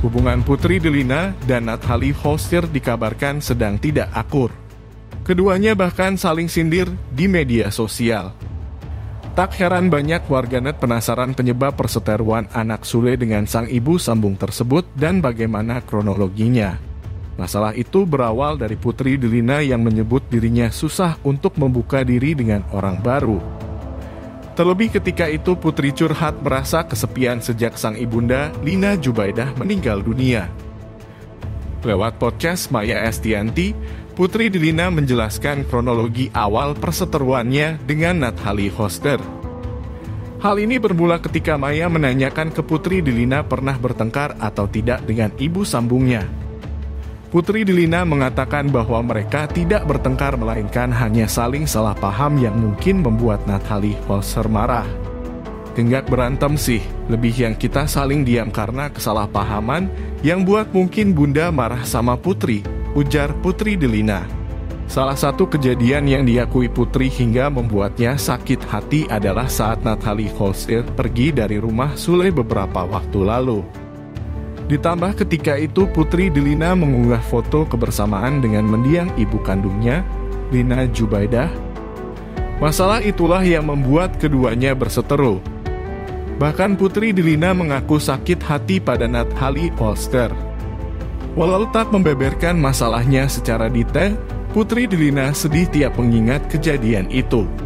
Hubungan Putri Delina dan Natalie Holster dikabarkan sedang tidak akur. Keduanya bahkan saling sindir di media sosial. Tak heran banyak warganet penasaran penyebab perseteruan anak Sule dengan sang ibu sambung tersebut dan bagaimana kronologinya. Masalah itu berawal dari Putri Delina yang menyebut dirinya susah untuk membuka diri dengan orang baru. Terlebih ketika itu Putri curhat merasa kesepian sejak sang ibunda, Lina Jubaidah, meninggal dunia. Lewat podcast Maya Estianty, Putri Delina menjelaskan kronologi awal perseteruannya dengan Natalie Holster. Hal ini bermula ketika Maya menanyakan ke Putri Delina pernah bertengkar atau tidak dengan ibu sambungnya. Putri Delina mengatakan bahwa mereka tidak bertengkar melainkan hanya saling salah paham yang mungkin membuat Natalie Holster marah. Enggak berantem sih, lebih yang kita saling diam karena kesalahpahaman yang buat mungkin bunda marah sama Putri, ujar Putri Delina. Salah satu kejadian yang diakui Putri hingga membuatnya sakit hati adalah saat Natalie Holster pergi dari rumah Sule beberapa waktu lalu. Ditambah ketika itu Putri Delina mengunggah foto kebersamaan dengan mendiang ibu kandungnya, Lina Jubaidah. Masalah itulah yang membuat keduanya berseteru. Bahkan Putri Delina mengaku sakit hati pada Natalie Holster. Walau tak membeberkan masalahnya secara detail, Putri Delina sedih tiap mengingat kejadian itu.